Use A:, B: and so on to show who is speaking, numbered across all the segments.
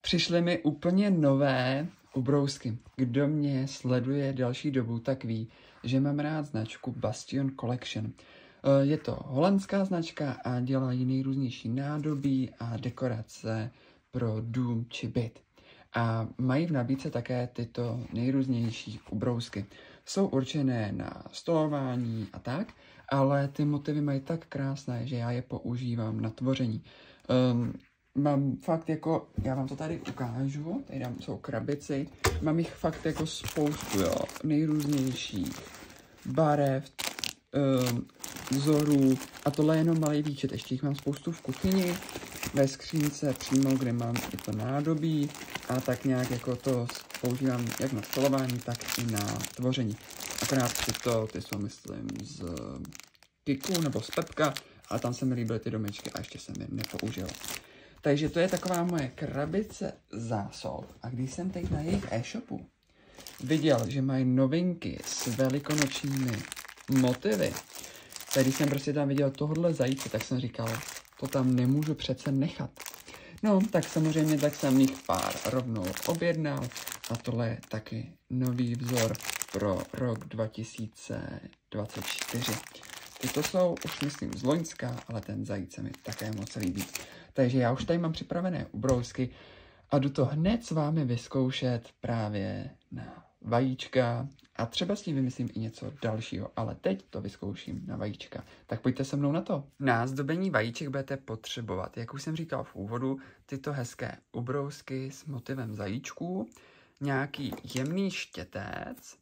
A: Přišly mi úplně nové ubrousky. Kdo mě sleduje delší dobu, tak ví, že mám rád značku Bastion Collection. Je to holandská značka a dělají nejrůznější nádobí a dekorace pro dům či byt. A mají v nabídce také tyto nejrůznější ubrousky. Jsou určené na stolování a tak, ale ty motivy mají tak krásné, že já je používám na tvoření. Mám fakt jako, já vám to tady ukážu, tady jsou krabici, mám jich fakt jako spoustu, jo, nejrůznějších barev, vzorů a tohle je jenom malý výčet, ještě jich mám spoustu v kuchyni, ve skřínce přímo, kde mám i to nádobí a tak nějak jako to používám jak na stolování, tak i na tvoření. Akorát ty jsou myslím z Kiku nebo z Pepka, ale tam se mi líbily ty domečky a ještě jsem je nepoužil. Takže to je taková moje krabice zásob. A když jsem teď na jejich e-shopu viděl, že mají novinky s velikonočními motivy, tady jsem prostě tam viděl tohle zajíce, tak jsem říkal, to tam nemůžu přece nechat. No, tak samozřejmě tak jsem jich pár rovnou objednal a tohle je taky nový vzor pro rok 2024. Tyto jsou už myslím z loňska, ale ten zajíc se mi také moc líbí. Takže já už tady mám připravené ubrousky a jdu to hned s vámi vyzkoušet právě na vajíčka a třeba s tím vymyslím i něco dalšího, ale teď to vyzkouším na vajíčka. Tak pojďte se mnou na to. Na zdobení vajíček budete potřebovat, jak už jsem říkal v úvodu, tyto hezké ubrousky s motivem zajíčků, nějaký jemný štětec,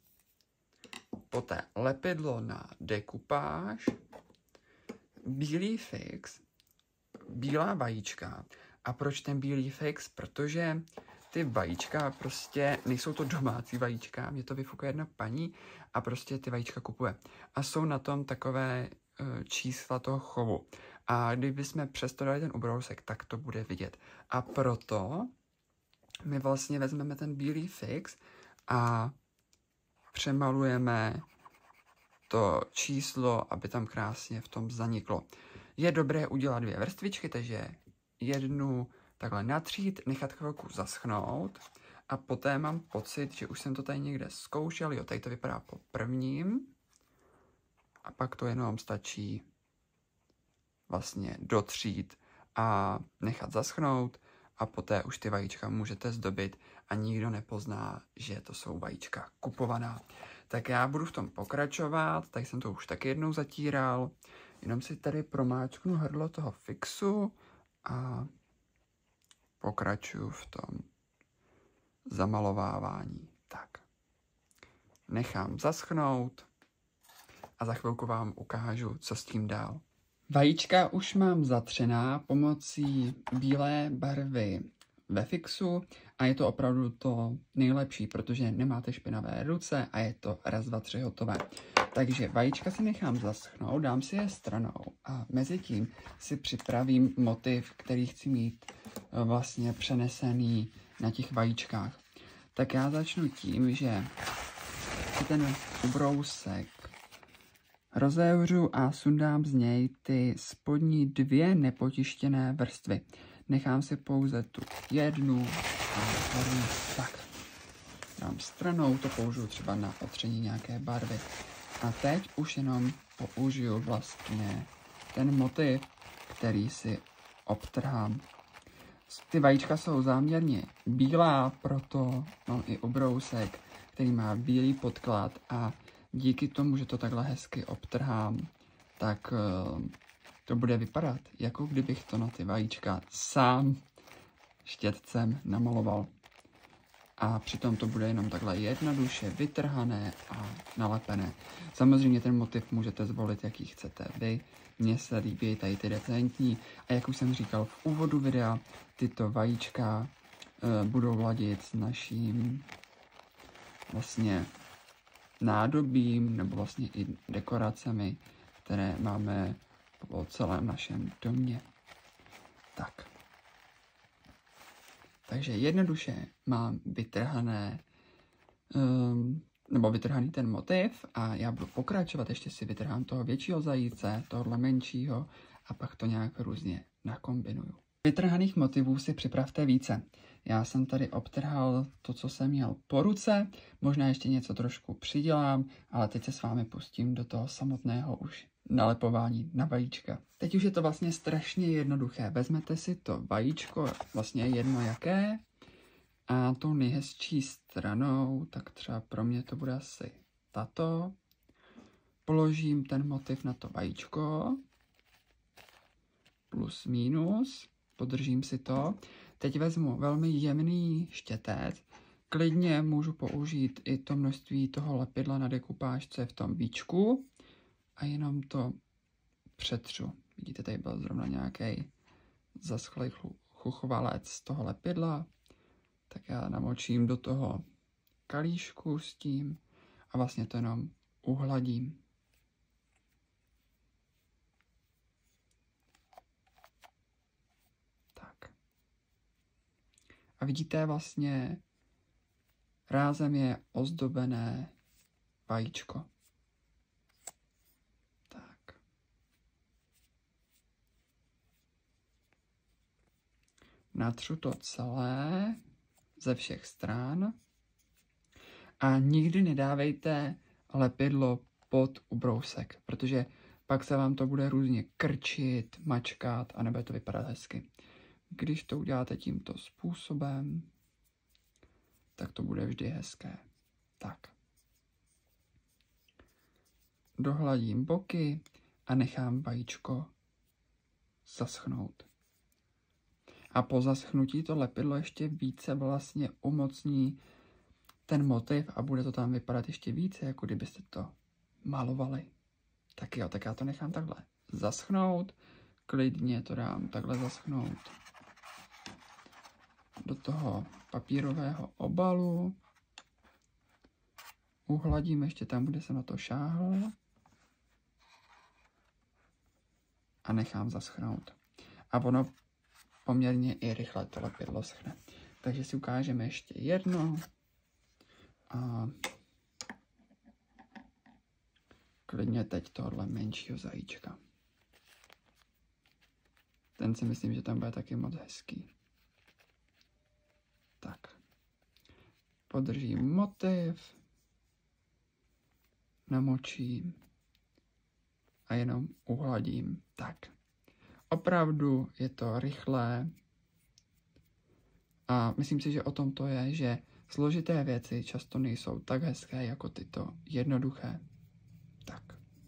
A: poté lepidlo na dekupáž, bílý fix, bílá vajíčka. A proč ten bílý fix? Protože ty vajíčka prostě nejsou to domácí vajíčka, mě to vyfukuje jedna paní a prostě ty vajíčka kupuje. A jsou na tom takové čísla toho chovu. A kdybychom přesto dali ten ubrousek, tak to bude vidět. A proto my vlastně vezmeme ten bílý fix a přemalujeme to číslo, aby tam krásně v tom zaniklo. Je dobré udělat dvě vrstvičky, takže jednu takhle natřít, nechat chvilku zaschnout a poté mám pocit, že už jsem to tady někde zkoušel, jo, tady to vypadá po prvním a pak to jenom stačí vlastně dotřít a nechat zaschnout a poté už ty vajíčka můžete zdobit a nikdo nepozná, že to jsou vajíčka kupovaná. Tak já budu v tom pokračovat, tady jsem to už taky jednou zatíral, jenom si tady promáčknu hrdlo toho fixu a pokračuju v tom zamalovávání. Tak, nechám zaschnout a za chvilku vám ukážu, co s tím dál. Vajíčka už mám zatřená pomocí bílé barvy ve fixu a je to opravdu to nejlepší, protože nemáte špinavé ruce a je to raz, dva, tři hotové. Takže vajíčka si nechám zaschnout, dám si je stranou a mezi tím si připravím motiv, který chci mít vlastně přenesený na těch vajíčkách. Tak já začnu tím, že ten ubrousek rozevřu a sundám z něj ty spodní dvě nepotištěné vrstvy. Nechám si pouze tu jednu a horní tak. Dám stranou, to použiju třeba na otření nějaké barvy. A teď už jenom použiju vlastně ten motiv, který si obtrhám. Ty vajíčka jsou záměrně bílá, proto mám i ubrousek, který má bílý podklad a díky tomu, že to takhle hezky obtrhám, tak to bude vypadat, jako kdybych to na ty vajíčka sám štětcem namaloval. A přitom to bude jenom takhle jednoduše vytrhané a nalepené. Samozřejmě ten motiv můžete zvolit, jaký chcete vy. Mně se líbí tady ty decentní. A jak už jsem říkal v úvodu videa, tyto vajíčka budou ladit s naším vlastně nádobím nebo vlastně i dekoracemi, které máme po celém našem domě. Tak. Takže jednoduše mám vytrhané, nebo vytrhaný ten motiv a já budu pokračovat, ještě si vytrhám toho většího zajíce, tohle menšího a pak to nějak různě nakombinuju. Vytrhaných motivů si připravte více. Já jsem tady obtrhal to, co jsem měl po ruce, možná ještě něco trošku přidělám, ale teď se s vámi pustím do toho samotného už nalepování na vajíčka. Teď už je to vlastně strašně jednoduché. Vezmete si to vajíčko, vlastně jedno jaké, a tou nejhezčí stranou, tak třeba pro mě to bude asi tato, položím ten motiv na to vajíčko, plus minus, podržím si to. Teď vezmu velmi jemný štětec, klidně můžu použít i to množství toho lepidla na dekupáž, co je v tom víčku, a jenom to přetřu. Vidíte, tady byl zrovna nějaký zaschlý chuchvalec z toho lepidla, tak já namočím do toho kalíšku s tím a vlastně to jenom uhladím. Tak. A vidíte, vlastně rázem je ozdobené vajíčko. Tak. Natřu to celé ze všech stran a nikdy nedávejte lepidlo pod ubrousek, protože pak se vám to bude různě krčit, mačkat a nebude to vypadat hezky. Když to uděláte tímto způsobem, tak to bude vždy hezké. Tak. Dohladím boky a nechám vajíčko zaschnout. A po zaschnutí to lepidlo ještě více vlastně umocní ten motiv a bude to tam vypadat ještě více, jako kdybyste to malovali. Tak jo, tak já to nechám takhle zaschnout. Klidně to dám takhle zaschnout do toho papírového obalu. Uhladím ještě tam, kde jsem na to šáhl. A nechám zaschnout. A ono poměrně i rychle to lepidlo schne. Takže si ukážeme ještě jedno. A klidně teď tohle menšího zajíčka. Ten si myslím, že tam bude taky moc hezký. Tak. Podržím motiv. Namočím. A jenom uhladím. Tak. Opravdu je to rychlé. A myslím si, že o tom to je, že složité věci často nejsou tak hezké jako tyto jednoduché. Tak.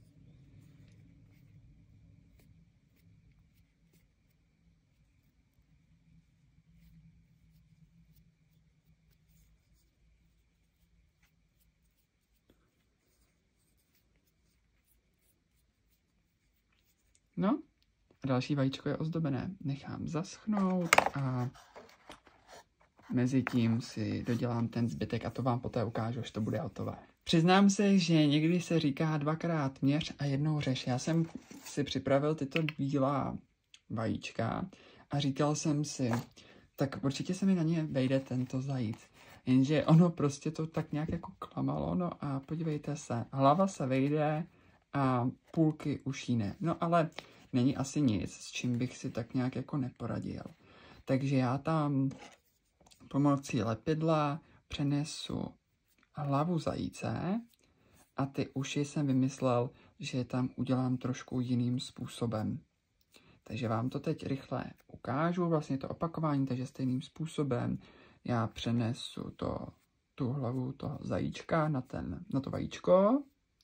A: No, a další vajíčko je ozdobené. Nechám zaschnout a mezi tím si dodělám ten zbytek a to vám poté ukážu, až to bude hotové. Přiznám se, že někdy se říká dvakrát měř a jednou řeš. Já jsem si připravil tyto bílá vajíčka a říkal jsem si, tak určitě se mi na ně vejde tento zajíc. Jenže ono prostě to tak nějak jako klamalo, no a podívejte se, hlava se vejde a půlky uší ne. No ale není asi nic, s čím bych si tak nějak jako neporadil. Takže já tam pomocí lepidla přenesu hlavu zajíce a ty uši jsem vymyslel, že je tam udělám trošku jiným způsobem. Takže vám to teď rychle ukážu, vlastně to opakování, takže stejným způsobem já přenesu tu hlavu toho zajíčka na to vajíčko.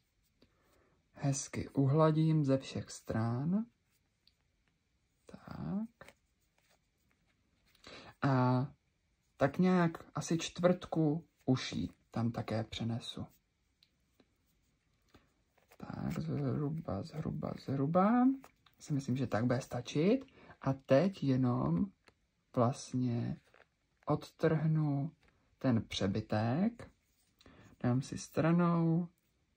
A: Hezky uhladím ze všech stran. Tak. A tak nějak asi čtvrtku uší tam také přenesu. Tak zhruba. Si myslím, že tak bude stačit. A teď jenom vlastně odtrhnu ten přebytek. Dám si stranou.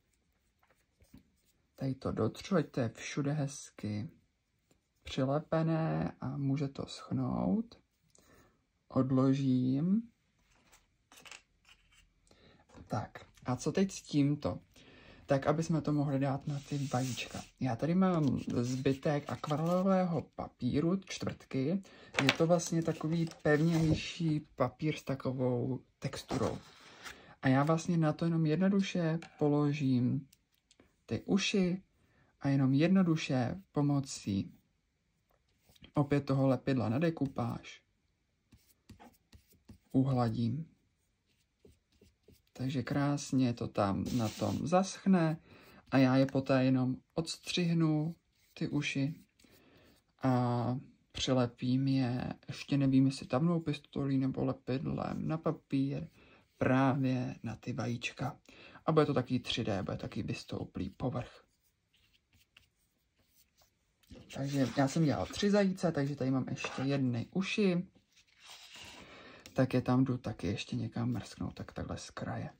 A: Tady to dotřu, ať to je všude hezky přilepené a může to schnout. Odložím. Tak, a co teď s tímto? tak aby jsme to mohli dát na ty vajíčka. Já tady mám zbytek akvarelového papíru, čtvrtky. Je to vlastně takový pevnější papír s takovou texturou. A já vlastně na to jenom jednoduše položím ty uši a jenom jednoduše pomocí opět toho lepidla na dekupáž uhladím. Takže krásně to tam na tom zaschne a já je poté jenom odstřihnu, ty uši, a přilepím je, ještě nevím, jestli tamnou pistolí nebo lepidlem na papír, právě na ty vajíčka. A bude to taky 3D, bude taky vystouplý povrch. Takže já jsem dělal 3 zajíce, takže tady mám ještě jedny uši. Tak je tam jdu taky ještě někam mrsknout, tak takhle z kraje.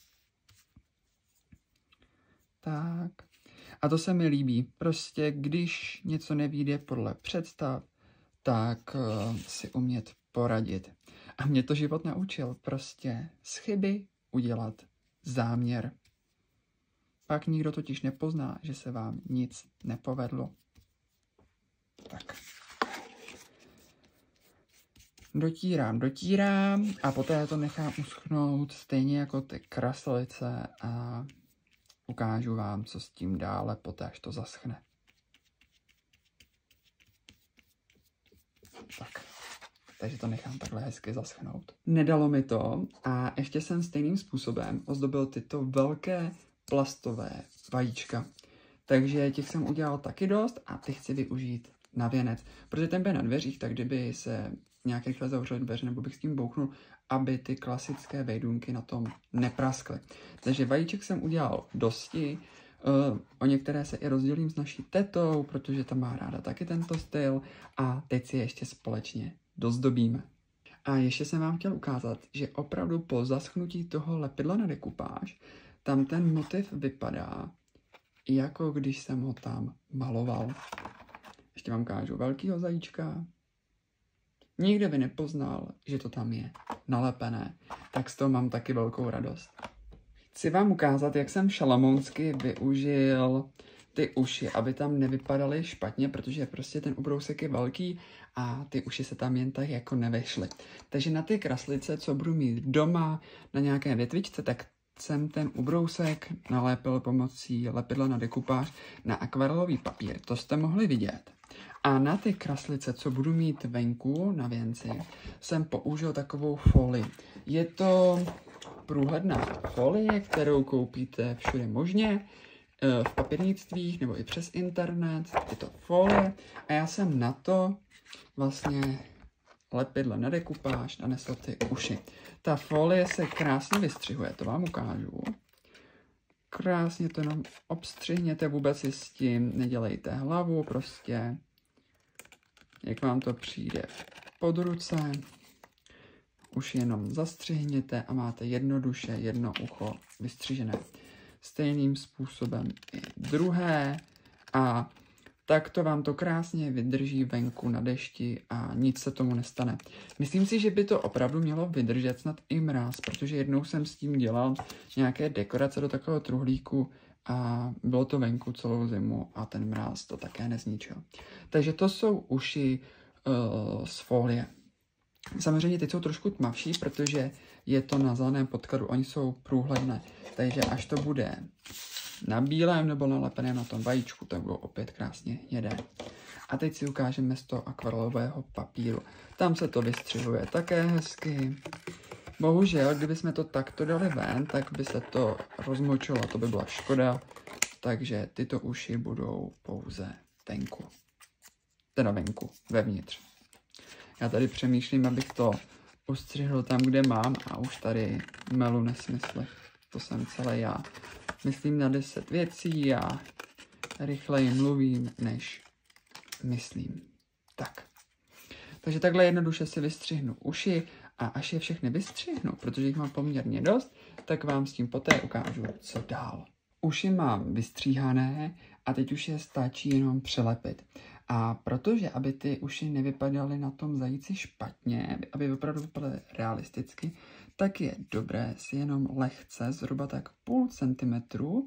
A: Tak. A to se mi líbí. Prostě když něco nevyjde podle představ, tak si umět poradit. A mě to život naučil. Prostě z chyby udělat záměr. Pak nikdo totiž nepozná, že se vám nic nepovedlo. Tak. Dotírám a poté to nechám uschnout stejně jako ty kraslice a ukážu vám, co s tím dále poté, až to zaschne. Tak, takže to nechám takhle hezky zaschnout. Nedalo mi to a ještě jsem stejným způsobem ozdobil tyto velké plastové vajíčka. Takže těch jsem udělal taky dost a ty chci využít na věnec. Protože ten bude na dveřích, tak kdyby se nějak rychle zavřely dveře, nebo bych s tím bouchnul, aby ty klasické vejdunky na tom nepraskly. Takže vajíček jsem udělal dosti. O některé se i rozdělím s naší tetou, protože ta má ráda taky tento styl. A teď si ještě společně dozdobíme. A ještě jsem vám chtěl ukázat, že opravdu po zaschnutí toho lepidla na dekupáž, tam ten motiv vypadá, jako když jsem ho tam maloval. Ještě vám ukážu velkýho zajíčka. Nikdo by nepoznal, že to tam je nalepené, tak z toho mám taky velkou radost. Chci vám ukázat, jak jsem šalamounsky využil ty uši, aby tam nevypadaly špatně, protože prostě ten ubrousek je velký a ty uši se tam jen tak jako nevešly. Takže na ty kraslice, co budu mít doma na nějaké větvičce, tak jsem ten ubrousek nalepil pomocí lepidla na dekupáž na akvarelový papír. To jste mohli vidět. A na ty kraslice, co budu mít venku na věnci, jsem použil takovou folii. Je to průhledná folie, kterou koupíte všude možně, v papírnictvích nebo i přes internet, tyto folie. A já jsem na to vlastně lepidle na dekupáž nanesl ty uši. Ta folie se krásně vystřihuje, to vám ukážu. Krásně to jenom obstřihněte, vůbec si s tím nedělejte hlavu, prostě jak vám to přijde pod ruce. Už jenom zastřihněte a máte jednoduše jedno ucho vystřižené. Stejným způsobem i druhé a takto vám to krásně vydrží venku na dešti a nic se tomu nestane. Myslím si, že by to opravdu mělo vydržet snad i mráz, protože jednou jsem s tím dělal nějaké dekorace do takového truhlíku a bylo to venku celou zimu a ten mráz to také nezničil. Takže to jsou uši z folie. Samozřejmě teď jsou trošku tmavší, protože je to na zeleném podkladu, oni jsou průhledné, takže až to bude na bílém nebo nalepeném na tom vajíčku, tak budou opět krásně hnědé. A teď si ukážeme z toho akvarelového papíru. Tam se to vystřihuje také hezky. Bohužel, kdybychom to takto dali ven, tak by se to rozmočilo, to by byla škoda. Takže tyto uši budou pouze venku. Teda venku, vevnitř. Já tady přemýšlím, abych to ustřihl tam, kde mám a už tady melu nesmysly. To jsem celé já. Myslím na 10 věcí a rychleji mluvím, než myslím. Tak. Takže takhle jednoduše si vystřihnu uši a až je všechny vystřihnu, protože jich mám poměrně dost, tak vám s tím poté ukážu, co dál. Uši mám vystříhané a teď už je stačí jenom přelepit. A protože, aby ty uši nevypadaly na tom zajíci špatně, aby opravdu vypadaly realisticky, tak je dobré si jenom lehce, zhruba tak 0,5 cm,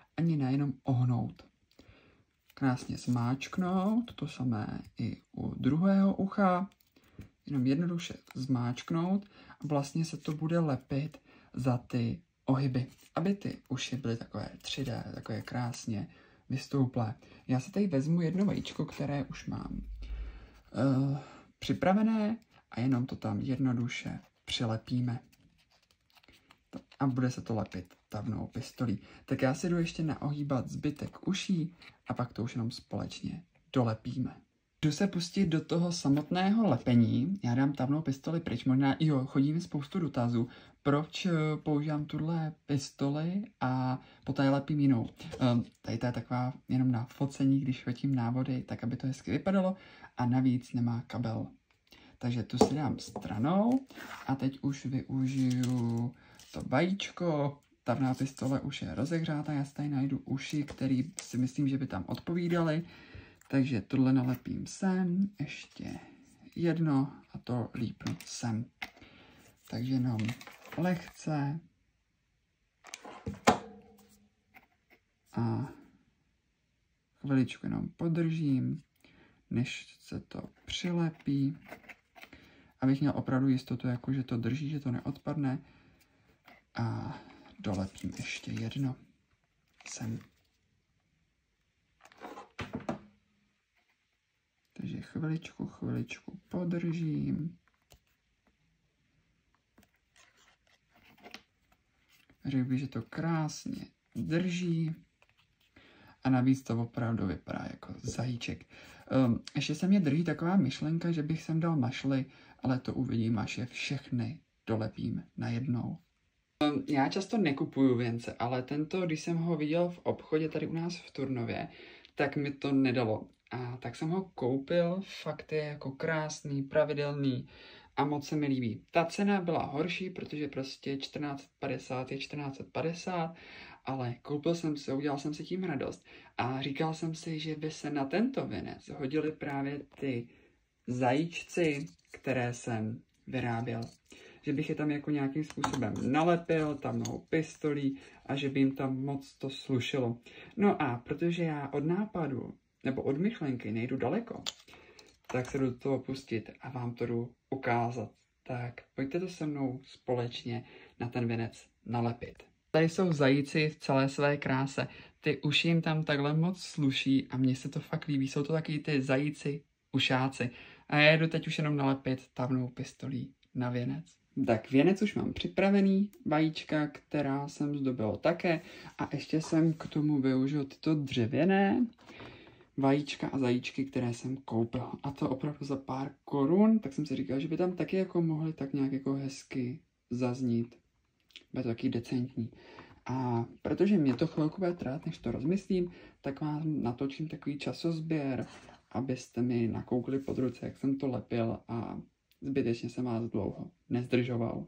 A: ani nejenom ohnout. Krásně zmáčknout, to samé i u druhého ucha, jenom jednoduše zmáčknout a vlastně se to bude lepit za ty ohyby, aby ty uši byly takové 3D, takové krásně vystouplé. Já si tady vezmu jedno vajíčko, které už mám připravené a jenom to tam jednoduše přilepíme. A bude se to lepit tavnou pistolí. Tak já si jdu ještě naohýbat zbytek uší a pak to už jenom společně dolepíme. Jdu se pustit do toho samotného lepení. Já dám tavnou pistoli pryč. Možná, chodí mi spoustu dotazů, proč používám tuhle pistoli a poté lepím jinou. Tady to je taková jenom na focení, když fotím návody, tak aby to hezky vypadalo a navíc nemá kabel. Takže tu si dám stranou a teď už využiju to vajíčko. Tavná pistole už je rozehřátá, já si tady najdu uši, které si myslím, že by tam odpovídaly. Takže tohle nalepím sem, ještě jedno a to lípnu sem. Takže jenom lehce a chviličku jenom podržím, než se to přilepí. Abych měl opravdu jistotu, jako že to drží, že to neodpadne. A dolepím ještě jedno sem. Takže chviličku podržím. Řekl bych, že to krásně drží. A navíc to opravdu vypadá jako zajíček. Ještě se mě drží taková myšlenka, že bych sem dal mašly, ale to uvidím, až je všechny dolepím najednou. Já často nekupuju věnce, ale tento, když jsem ho viděl v obchodě tady u nás v Turnově, tak mi to nedalo. A tak jsem ho koupil, fakt je jako krásný, pravidelný a moc se mi líbí. Ta cena byla horší, protože prostě 1450 je 1450, ale koupil jsem si, udělal jsem si tím radost a říkal jsem si, že by se na tento věnec hodily právě ty zajíčci, které jsem vyráběl. Že bych je tam jako nějakým způsobem nalepil, tavnou pistolí a že by jim tam moc to slušelo. No a protože já od nápadu nebo od myšlenky nejdu daleko, tak se jdu do toho pustit a vám to jdu ukázat. Tak pojďte to se mnou společně na ten věnec nalepit. Tady jsou zajíci v celé své kráse. Ty uši jim tam takhle moc sluší a mně se to fakt líbí. Jsou to taky ty zajíci ušáci. A já jdu teď už jenom nalepit tavnou pistolí na věnec. Tak věnec už mám připravený, vajíčka, která jsem zdobil také a ještě jsem k tomu využil tyto dřevěné vajíčka a zajíčky, které jsem koupil. A to opravdu za pár korun, tak jsem si říkal, že by tam taky jako mohly tak nějak jako hezky zaznít. Bude to taky decentní. A protože mě to chvilku bude trvat, než to rozmyslím, tak vám natočím takový časozběr, abyste mi nakoukli pod ruce, jak jsem to lepil a zbytečně jsem vás dlouho nezdržoval.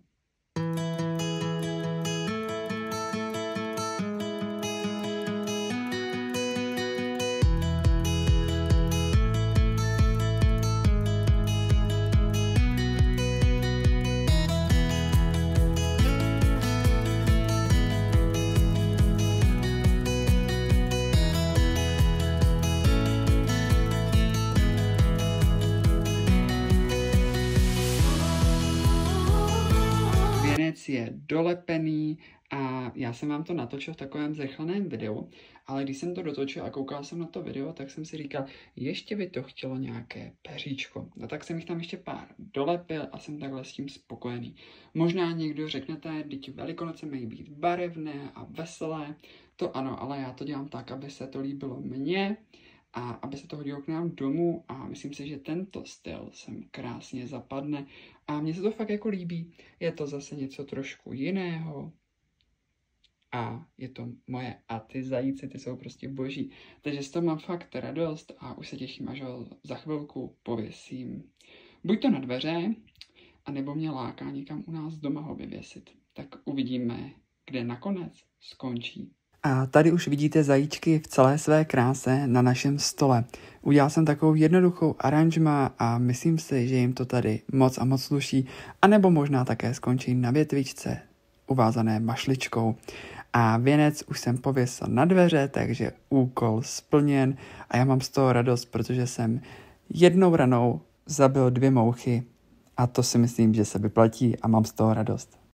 A: Je dolepený a já jsem vám to natočil v takovém zrychleném videu, ale když jsem to dotočil a koukal jsem na to video, tak jsem si říkal, ještě by to chtělo nějaké peříčko. No tak jsem jich tam ještě pár dolepil a jsem takhle s tím spokojený. Možná někdo řeknete, teď Velikonoce mají být barevné a veselé, to ano, ale já to dělám tak, aby se to líbilo mně a aby se to hodilo k nám domů a myslím si, že tento styl sem krásně zapadne a mně se to fakt jako líbí. Je to zase něco trošku jiného a je to moje a ty zajíci, ty jsou prostě boží. Takže z toho mám fakt radost a už se těším, až ho za chvilku pověsím. Buď to na dveře, anebo mě láká někam u nás doma ho vyvěsit. Tak uvidíme, kde nakonec skončí. A tady už vidíte zajíčky v celé své kráse na našem stole. Udělal jsem takovou jednoduchou aranžma a myslím si, že jim to tady moc a moc sluší, anebo možná také skončí na větvičce uvázané mašličkou. A věnec už jsem pověsil na dveře, takže úkol splněn a já mám z toho radost, protože jsem jednou ranou zabil 2 mouchy a to si myslím, že se vyplatí a mám z toho radost.